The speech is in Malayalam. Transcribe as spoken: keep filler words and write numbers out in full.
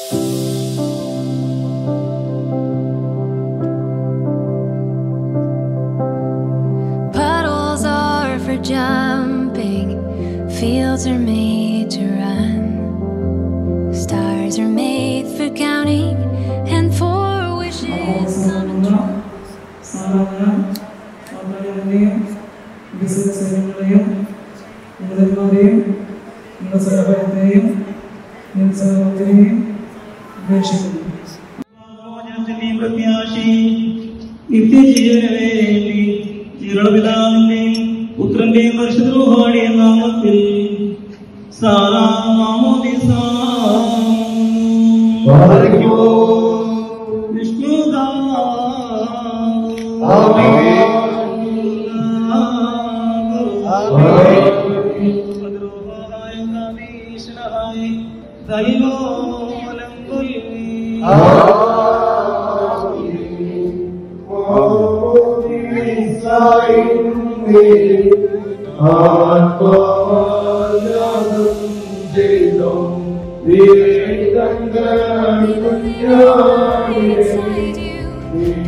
Puddles are for jumping, fields are made to run, stars are made for counting, and for wishes come true. പുത്രന്റെയും പരിശുദ്ധ നാമത്തിൽ സാറാ മാമോദിസ വിഷ്ണുദാ Inside you.